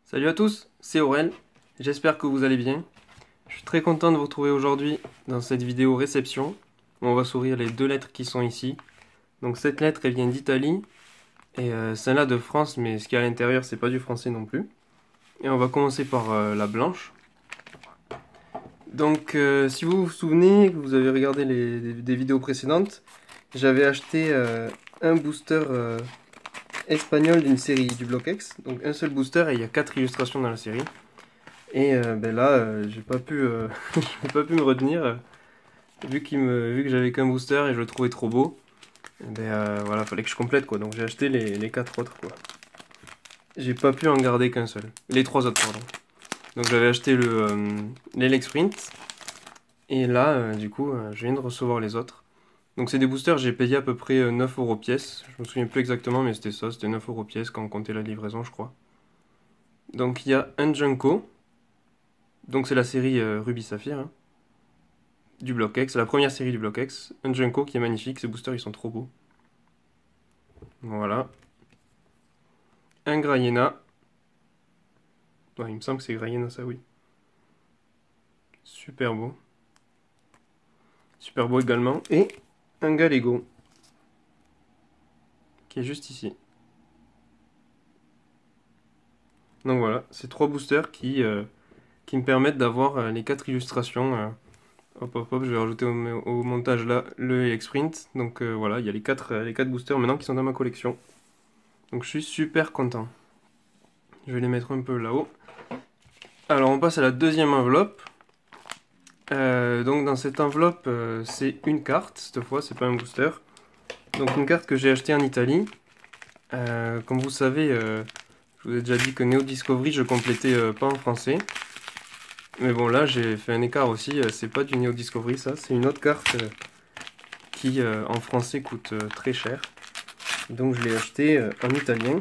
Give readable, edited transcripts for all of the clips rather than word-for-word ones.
Salut à tous, c'est Aurel, j'espère que vous allez bien. Je suis très content de vous retrouver aujourd'hui dans cette vidéo réception. On va s'ouvrir les deux lettres qui sont ici. Donc cette lettre elle vient d'Italie et celle-là de France, mais ce qu'il y a à l'intérieur c'est pas du français non plus. Et on va commencer par la blanche. Donc si vous vous souvenez, que vous avez regardé des vidéos précédentes, j'avais acheté un booster espagnol d'une série du Block X. Donc un seul booster et il y a 4 illustrations dans la série. Et là, j'ai pas pu, j'ai pas pu me retenir, vu que j'avais qu'un booster et je le trouvais trop beau. Voilà, fallait que je complète quoi. Donc j'ai acheté les 4 autres quoi. J'ai pas pu en garder qu'un seul. Les 3 autres, pardon. Donc j'avais acheté l'Elex Sprint. Et là, du coup, je viens de recevoir les autres. Donc c'est des boosters, j'ai payé à peu près 9 euros pièce. Je me souviens plus exactement, mais c'était ça, c'était 9 euros pièce quand on comptait la livraison, je crois. Donc il y a un Junko. Donc c'est la série Ruby Saphir, hein, du Block X, la première série du Block X. Un Junko qui est magnifique, ces boosters ils sont trop beaux. Voilà. Un Grayena. Ouais, il me semble que c'est Grayena ça, oui. Super beau. Super beau également. Et un Galego. Qui est juste ici. Donc voilà, c'est 3 boosters qui me permettent d'avoir les 4 illustrations. Hop hop hop, je vais rajouter au montage là le Elex Sprint. Donc voilà, il y a les 4 boosters maintenant qui sont dans ma collection. Donc je suis super content. Je vais les mettre un peu là-haut. Alors on passe à la deuxième enveloppe. Donc dans cette enveloppe, c'est une carte, cette fois, c'est pas un booster. Donc une carte que j'ai achetée en Italie. Comme vous savez, je vous ai déjà dit que Neo Discovery, je complétais pas en français. Mais bon là, j'ai fait un écart aussi, c'est pas du Neo Discovery ça, c'est une autre carte qui en français coûte très cher. Donc je l'ai achetée en italien.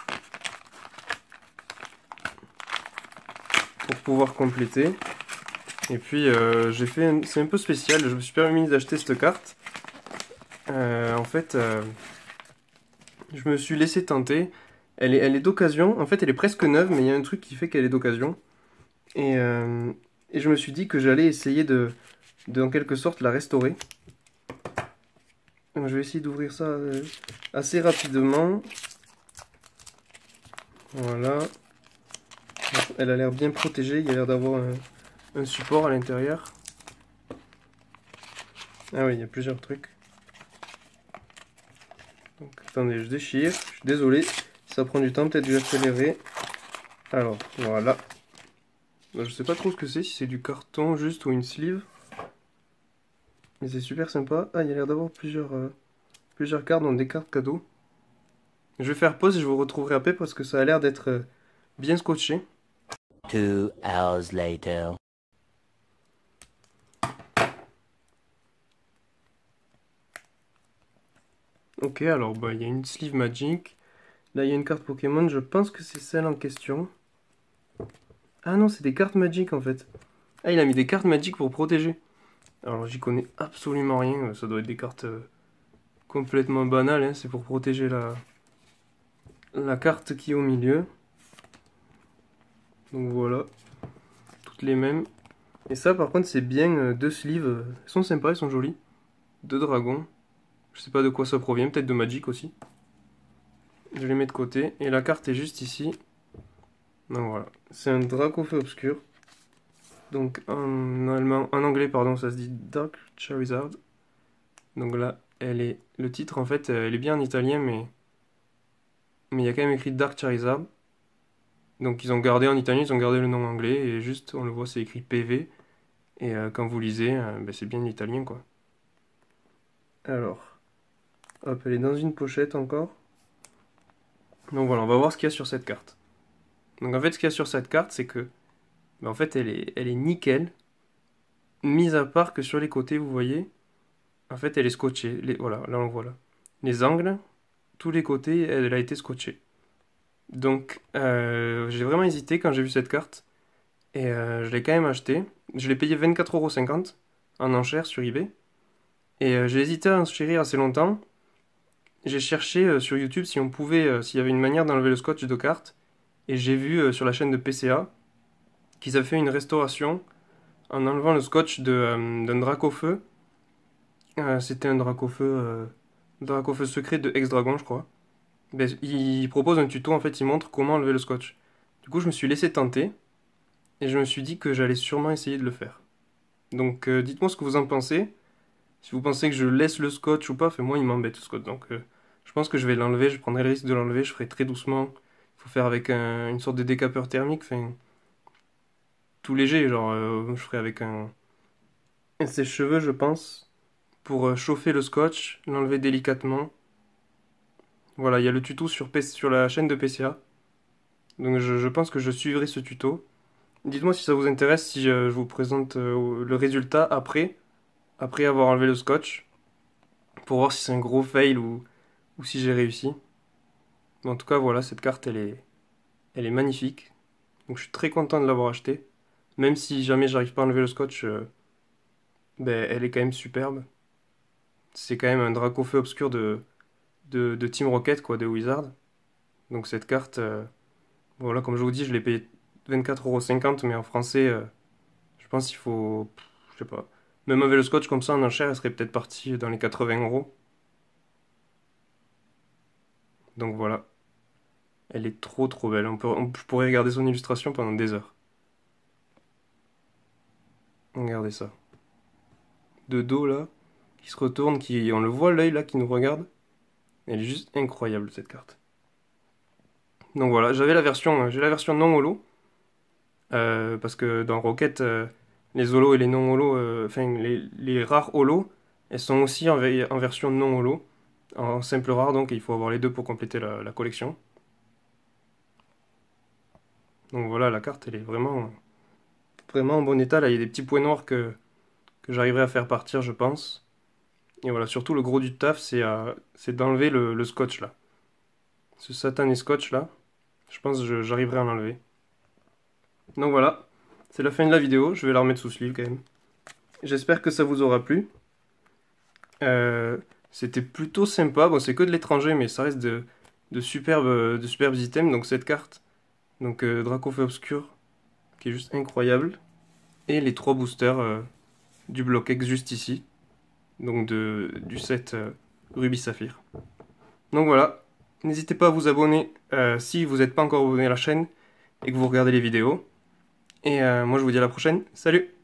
Pour pouvoir compléter. Et puis c'est un peu spécial, je me suis permis d'acheter cette carte. En fait, je me suis laissé tenter. Elle est d'occasion, en fait elle est presque neuve, mais il y a un truc qui fait qu'elle est d'occasion. Et je me suis dit que j'allais essayer de en quelque sorte la restaurer. Donc je vais essayer d'ouvrir ça assez rapidement. Voilà. Elle a l'air bien protégée, il y a l'air d'avoir un support à l'intérieur. Ah oui, il y a plusieurs trucs. Donc, attendez, je déchire. Je suis désolé, ça prend du temps, peut-être que je vais accélérer. Alors, voilà. Je sais pas trop ce que c'est, si c'est du carton juste ou une sleeve. Mais c'est super sympa. Ah, il y a l'air d'avoir plusieurs cartes, donc des cartes cadeaux. Je vais faire pause et je vous retrouverai après parce que ça a l'air d'être bien scotché. 2 hours later. Ok, alors bah il y a une sleeve Magic. Là il y a une carte Pokémon, je pense que c'est celle en question. Ah non, c'est des cartes Magic en fait. Ah, il a mis des cartes Magic pour protéger. Alors j'y connais absolument rien, ça doit être des cartes complètement banales, hein. C'est pour protéger la carte qui est au milieu. Donc voilà, toutes les mêmes. Et ça par contre c'est bien deux sleeves, elles sont sympas, elles sont jolies. Deux dragons. Je sais pas de quoi ça provient, peut-être de Magic aussi. Je les mets de côté. Et la carte est juste ici. Donc voilà. C'est un Dracofeu obscur. Donc en allemand, en anglais pardon, ça se dit Dark Charizard. Donc là, le titre en fait, elle est bien en italien, mais il y a quand même écrit Dark Charizard. Donc ils ont gardé en italien, ils ont gardé le nom anglais et juste on le voit, c'est écrit PV. Et quand vous lisez, c'est bien l'italien quoi. Alors, hop, elle est dans une pochette encore. Donc voilà, on va voir ce qu'il y a sur cette carte. Donc en fait, ce qu'il y a sur cette carte, c'est que, en fait, elle est nickel. Mis à part que sur les côtés, vous voyez, en fait, elle est scotchée. Voilà, là on voit là. Les angles, tous les côtés, elle a été scotchée. Donc, j'ai vraiment hésité quand j'ai vu cette carte. Et je l'ai quand même acheté. Je l'ai payé 24,50 € en enchère sur eBay. Et j'ai hésité à enchérir assez longtemps. J'ai cherché sur YouTube si on pouvait, s'il y avait une manière d'enlever le scotch de carte. Et j'ai vu sur la chaîne de PCA qu'ils avaient fait une restauration en enlevant le scotch d'un drac au feu. C'était un drac au feu secret de Ex-Dragon, je crois. Ben, il propose un tuto, en fait, il montre comment enlever le scotch. Du coup, je me suis laissé tenter et je me suis dit que j'allais sûrement essayer de le faire. Donc, dites-moi ce que vous en pensez. Si vous pensez que je laisse le scotch ou pas, moi il m'embête le scotch. Donc, je pense que je vais l'enlever. Je prendrai le risque de l'enlever. Je ferai très doucement. Il faut faire avec une sorte de décapeur thermique, enfin, tout léger. Genre, je ferai avec un sèche-cheveux, je pense, pour chauffer le scotch, l'enlever délicatement. Voilà, il y a le tuto sur la chaîne de PCA. Donc je pense que je suivrai ce tuto. Dites-moi si ça vous intéresse, si je vous présente le résultat après avoir enlevé le scotch, pour voir si c'est un gros fail ou si j'ai réussi. Mais en tout cas, voilà, cette carte, elle est magnifique. Donc je suis très content de l'avoir achetée. Même si jamais j'arrive pas à enlever le scotch, ben, elle est quand même superbe. C'est quand même un Dracofeu obscur de Team Rocket, quoi, de Wizard. Donc cette carte, voilà, comme je vous dis, je l'ai payé 24,50 € mais en français, je pense qu'il faut, je sais pas. Même avec le scotch comme ça en enchère, elle serait peut-être partie dans les 80 €. Donc voilà, elle est trop trop belle. Je pourrais regarder son illustration pendant des heures. Regardez ça. De dos là, qui se retourne, on le voit l'œil là qui nous regarde. Elle est juste incroyable cette carte. Donc voilà, j'ai la version non holo. Parce que dans Rocket, les holos et les non holos, enfin les rares holos, elles sont aussi en version non holo, en simple rare, donc il faut avoir les deux pour compléter la collection. Donc voilà, la carte elle est vraiment en bon état. Là, il y a des petits points noirs que j'arriverai à faire partir, je pense. Et voilà, surtout le gros du taf, c'est d'enlever le scotch là. Ce satané scotch là, je pense que j'arriverai à l'enlever. Donc voilà, c'est la fin de la vidéo, je vais la remettre sous sleeve quand même. J'espère que ça vous aura plu. C'était plutôt sympa. Bon, c'est que de l'étranger, mais ça reste de superbes items. Donc cette carte, donc Dracofeu Obscur, qui est juste incroyable. Et les 3 boosters du bloc X juste ici. Donc du set Ruby Saphir. Donc voilà. N'hésitez pas à vous abonner si vous n'êtes pas encore abonné à la chaîne et que vous regardez les vidéos. Et moi je vous dis à la prochaine. Salut!